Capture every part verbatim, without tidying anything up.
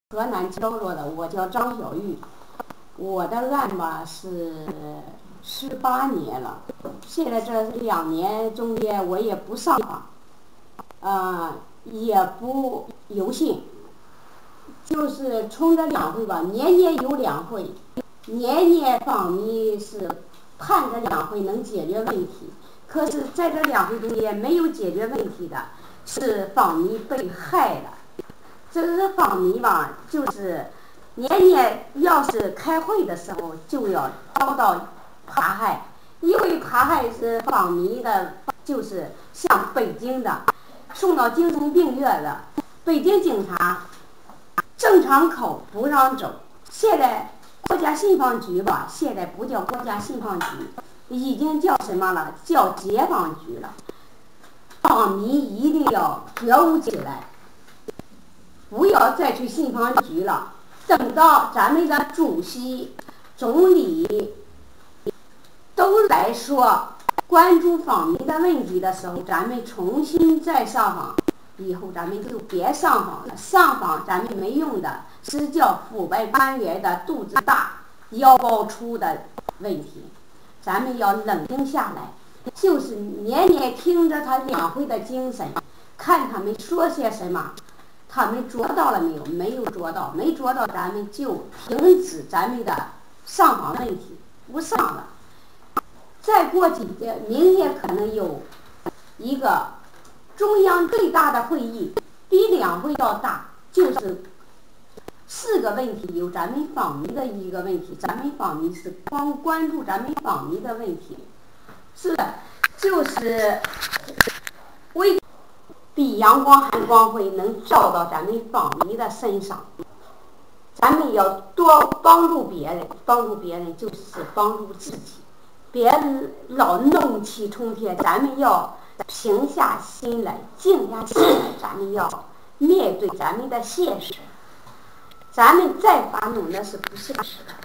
河南焦作的，我叫张小玉，我的案吧是十八年了，现在这两年中间我也不上访，呃，也不游信，就是冲着两会吧，年年有两会，年年访民是盼着两会能解决问题，可是在这两会中间没有解决问题的，是访民被害了。这个访民吧，就是年年要是开会的时候就要遭到扒害，因为扒害是访民的，就是像北京的送到精神病院的，北京警察正常口不让走，现在国家信访局吧，现在不叫国家信访局，已经叫什么了？叫解放局了。访民一定要觉悟起来。不要再去信访局了，等到咱们的主席、总理都来说关注访民的问题的时候，咱们重新再上访，以后咱们就别上访了。上访咱们没用的，是叫腐败官员的肚子大、腰包粗的问题。咱们要冷静下来，就是年年听着他两会的精神，看他们说些什么。他们做到了没有？没有做到，没做到，咱们就停止咱们的上访问题，不上了。再过几天，明天可能有一个中央最大的会议，比两会要大，就是四个问题，有咱们访民的一个问题，咱们访民是光关注咱们访民的问题，是的，就是为。比阳光含光辉能照到咱们访民的身上，咱们要多帮助别人，帮助别人就是帮助自己，别老怒气冲天，咱们要平下心来，静下心来，咱们要面对咱们的现实，咱们再发怒那是不现实的。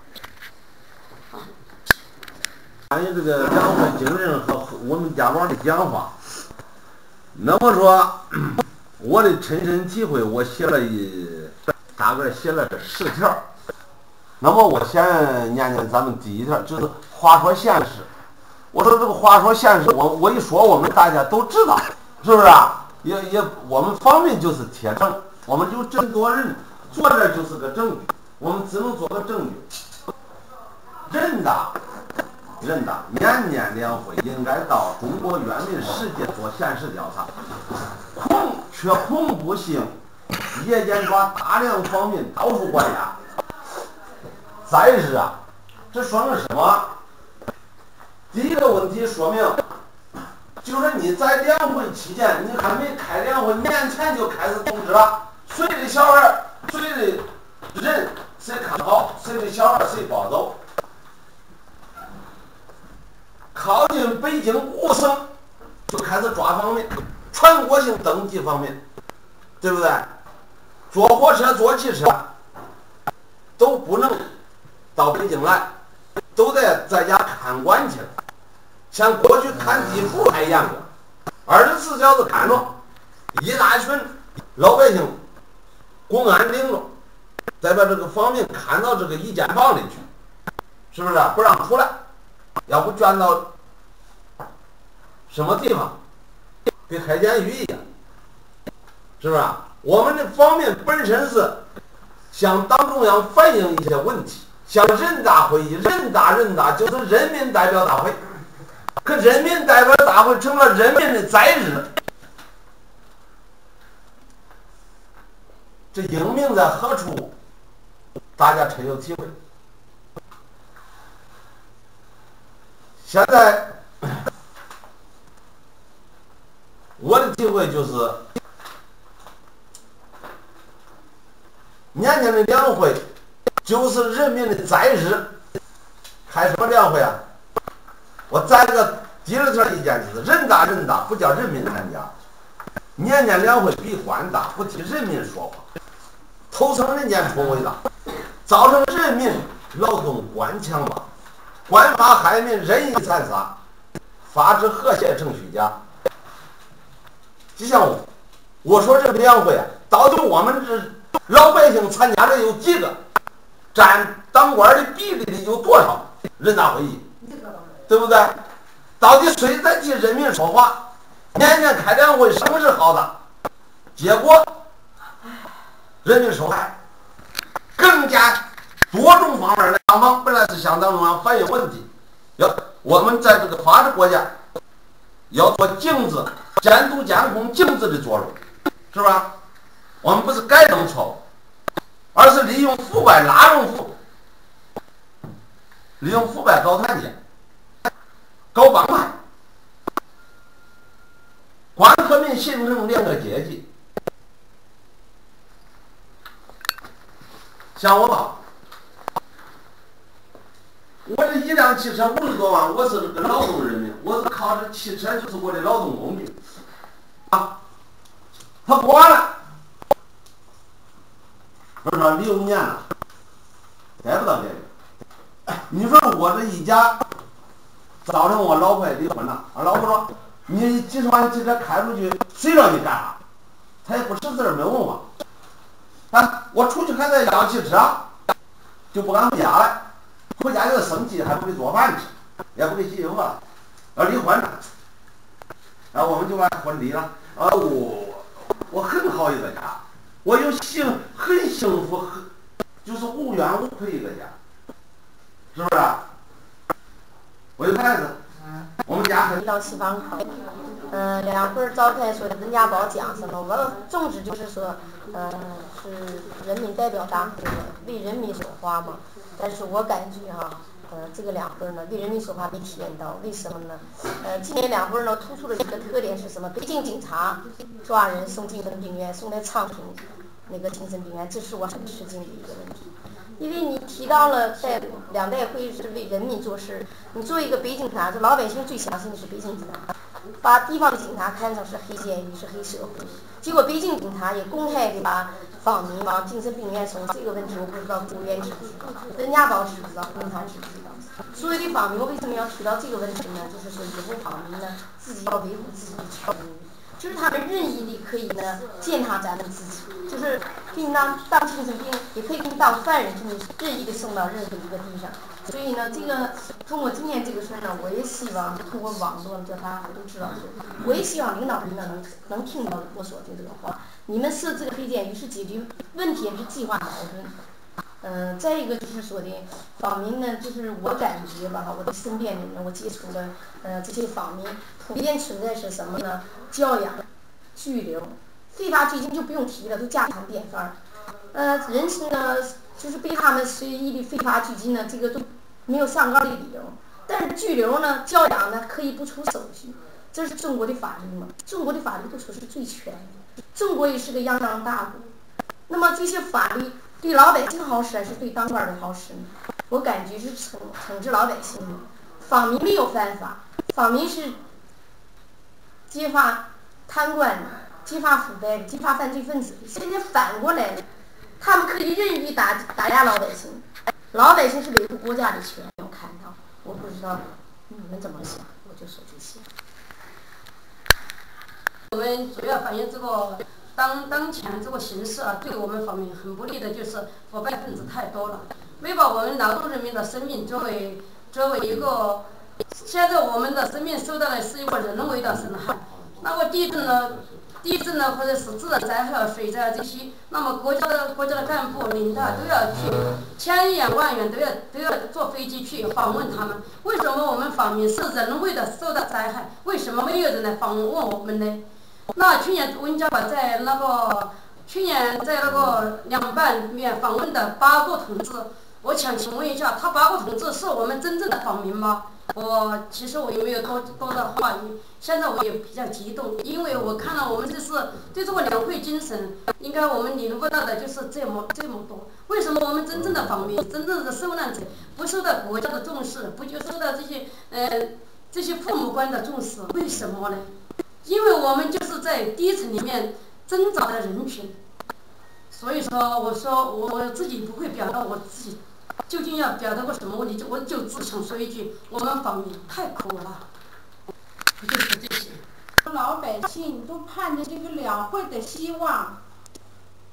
关于这个两会精神和我们家长的讲话。那么说，我的亲身体会，我写了一大概写了十条。那么我先念念咱们第一条，就是话说现实。我说这个话说现实，我我一说，我们大家都知道，是不是啊？也也，我们方面就是铁证，我们就这么多人坐这就是个证据，我们只能做个证据。人大。人大年年两会应该到中国原民世界做现实调查，恐却恐怖性夜间抓大量访民到处关押。再是啊，这说明什么？第一个问题说明，就是你在两会期间，你还没开两会，年前就开始通知了，谁的小孩，谁的人，谁看好，谁的小孩谁抱走。靠近北京五省就开始抓访民，全国性登记访民，对不对？坐火车、坐汽车都不能到北京来，都得在家看管去了。像过去看地图还严格，二十四小时看着，一大群老百姓，公安领着，再把这个访民看到这个一间房里去，是不是？不让出来。要不卷到什么地方，跟开监狱一样，是不是？我们的方面本身是向党中央反映一些问题，向人大会议，人大人大就是人民代表大会，可人民代表大会成了人民的宰日，这英明在何处？大家深有体会。现在我的体会就是，年年的两会就是人民的宰日。开什么两会啊？我再一个第二条意见就是，人大人大不叫人民参加，年年两会比官大，不替人民说话，头层人间错伟大，造成人民劳动官强吧。官法害民，任意残杀，法治和谐程序家。就像我，我说这个两会啊，到底我们这老百姓参加的有几个？占当官的比例的有多少？人大会议，对不对？到底谁在替人民说话？年年开两会，什么是好的？结果人民受害，更加多种方面来帮忙。本来是向党中央反映问题，要我们在这个法治国家要做镜子监督监控镜子的作用，是吧？我们不是改正错误，而是利用腐败拉拢腐，利用腐败搞团结，搞帮派，官和民形成两个阶级。像我吧，我这一辆汽车五十多万，我是个劳动人民，我是靠着汽车就是我的劳动工具啊。他关了，我说六年了，逮不到别人。你说我这一家造成我老婆离婚了，我老婆说你几十万汽车开出去，谁让你干啥？他也不识字，没文化。啊，我出去还在要汽车，就不敢回家来，回家就生气，还不给做饭吃，也不给洗衣服了，要离婚了。然后我们就把婚离了。啊，我我很好一个家，我有幸很幸福，很就是无怨无愧一个家，是不是？我有孩子，我们家很到西方考，嗯、呃，两会儿召开说人家宝讲什么？我宗旨就是说，嗯、呃，是人民代表大会为人民说话嘛。但是我感觉哈、啊，呃，这个两会呢为人民说话没体验到，为什么呢？呃，今年两会呢突出的一个特点是什么？北京警察抓人送精神病院，送来昌平那个精神病院，这是我很吃惊的一个问题。因为你提到了在两代会是为人民做事，你作为一个北京警察，这老百姓最相信的是北京警察，把地方的警察看成是黑监狱，是黑社会。结果北京警察也公开的把访民往精神病院送，这个问题我不知道国务院知不知道，人家宝知不知道，民堂知不知道。所有的访民，我为什么要提到这个问题呢？就是说以后访民呢自己要维护自己的权益。就是他们任意的可以呢践踏咱们自己，就是给你当当精神病，也可以给你当犯人，给你任意的送到任何一个地上。所以呢，这个通过今天这个事呢，我也希望通过网络叫他都知道说，我也希望领导人呢能能听到我说的这个话。你们设这个黑监狱是解决问题，是计划矛盾。嗯、呃，再一个就是说的访民呢，就是我感觉吧哈，我的身边的人，我接触的呃这些访民，普遍存在是什么呢？教养、拘留、非法拘禁就不用提了，都家常便饭。呃，人是呢，就是被他们随意的非法拘禁呢，这个都没有上告的理由。但是拘留呢、教养呢，可以不出手续，这是中国的法律嘛？中国的法律都说是最全的，中国也是个泱泱大国。那么这些法律对老百姓好使还是对当官的好使呢？我感觉是惩惩治老百姓的。访民没有犯法，访民是揭发贪官的、揭发腐败的、揭发犯罪分子的。现在反过来了，他们可以任意打打压老百姓，老百姓是维护国家的权利。我看到，我不知道你们怎么想，我就说这些。 我们主要反映这个当当前这个形势啊，对我们方面很不利的就是腐败分子太多了，没把我们劳动人民的生命作为作为一个，现在我们的生命受到的是一个人为的损害。那么地震呢，地震呢，或者是自然灾害、水灾这些，那么国家的国家的干部领导都要去千言万言都要都要坐飞机去访问他们。为什么我们访民是人为的受到灾害？为什么没有人来访问我们呢？那去年温家宝在那个去年在那个两办里面访问的八个同志，我想请问一下，他八个同志是我们真正的访民吗？我其实我也没有多多的话语，现在我也比较激动，因为我看到我们这是对这个两会精神，应该我们领悟到的就是这么这么多。为什么我们真正的访民、真正的受难者不受到国家的重视，不就受到这些呃这些父母官的重视？为什么呢？因为我们就是在低层里面挣扎的人群，所以说我说我我自己不会表达我自己究竟要表达个什么问题，就我就只想说一句，我们访民太苦了，不就是这些。 老百姓都盼着这个两会的希望，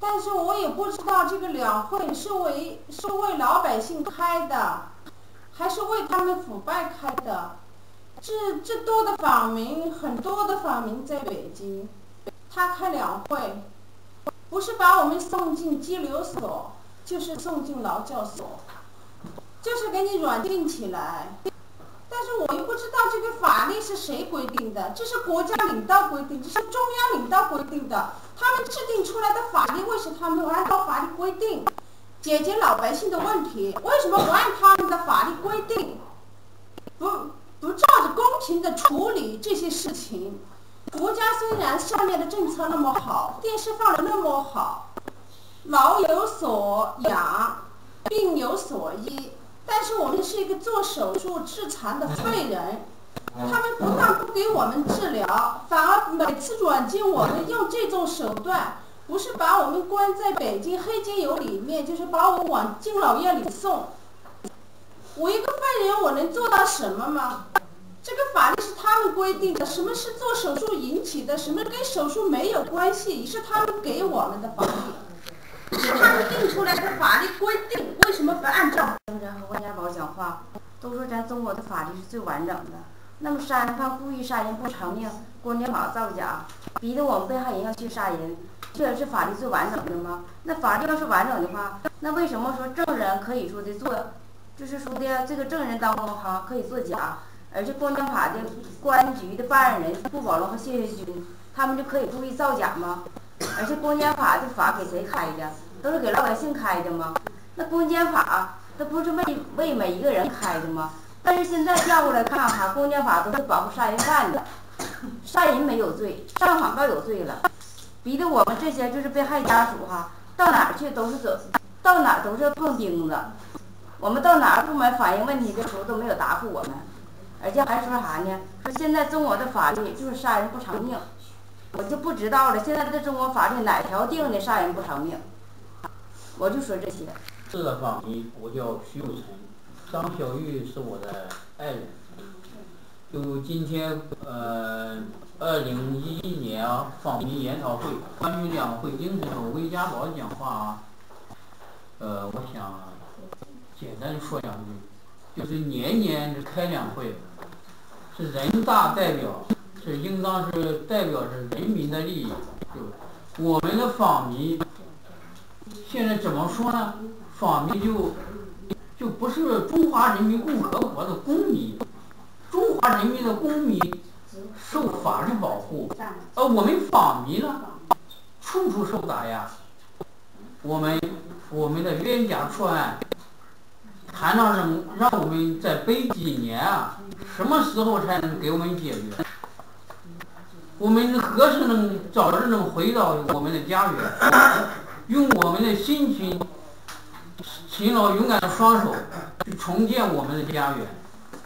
但是我也不知道这个两会是为是为老百姓开的，还是为他们腐败开的。这这多的访民，很多的访民在北京，他开两会，不是把我们送进拘留所，就是送进劳教所，就是给你软禁起来。但是我又不知道这个法律是谁规定的，这是国家领导规定，这是中央领导规定的。他们制定出来的法律，为什么他们不按照法律规定解决老百姓的问题？为什么不按他们的法律规定，不不照着公平的处理这些事情？国家虽然下面的政策那么好，电视放的那么好，老有所养，病有所医，但是我们是一个做手术致残的废人，他们不但不给我们治疗，反而每次软禁我们，用这种手段，不是把我们关在北京黑监狱里面，就是把我往敬老院里送。我一个废人，我能做到什么吗？这个法律是他们规定的，什么是做手术引起的，什么跟手术没有关系，也是他们给我们的法律，是他们定出来的法律规定，为什么不按照？ 经常和温家宝讲话，都说咱中国的法律是最完整的。那么杀人犯故意杀人不偿命，公检法造假，逼得我们被害人要去杀人，这是法律最完整的吗？那法律要是完整的话，那为什么说证人可以说的做，就是说的这个证人当中哈可以作假？而且公检法的公安局的办案人顾宝龙和谢学军，他们就可以故意造假吗？而且公检法的法给谁开的？都是给老百姓开的吗？那公检法它不是为为每一个人开的吗？但是现在调过来看哈，公检法都是保护杀人犯的，杀人没有罪，上访告有罪了，逼得我们这些就是被害家属哈，到哪儿去都是走，到哪儿都是碰钉子。我们到哪儿部门反映问题的时候都没有答复我们。而且还说啥呢？说现在中国的法律就是杀人不偿命，我就不知道了。现在的中国法律哪条定的杀人不偿命？我就说这些。 是的，访民，我叫徐有成，张小玉是我的爱人。就今天呃，二零一一年啊，访民研讨会关于两会精神，温家宝讲话啊，呃，我想简单说两句，就是年年开两会。是人大代表，是应当是代表着人民的利益。就我们的访民，现在怎么说呢？访民就就不是中华人民共和国的公民，中华人民的公民受法律保护，而我们访民呢，处处受打压。我们我们的冤假错案，谈到让让我们再背几年啊？什么时候才能给我们解决？我们何时能早日能回到我们的家园，用我们的辛勤、勤劳、勇敢的双手去重建我们的家园？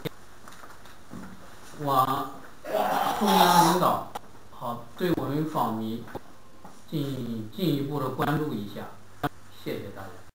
望中央领导好对我们访民进进一步的关注一下，谢谢大家。